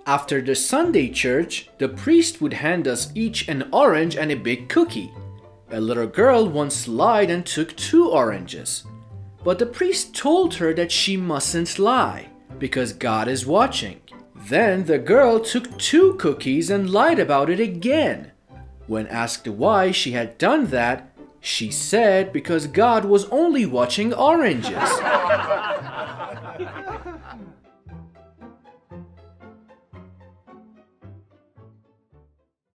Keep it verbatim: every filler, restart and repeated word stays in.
After the Sunday church, the priest would hand us each an orange and a big cookie. A little girl once lied and took two oranges. But the priest told her that she mustn't lie, because God is watching. Then the girl took two cookies and lied about it again. When asked why she had done that, she said because God was only watching oranges.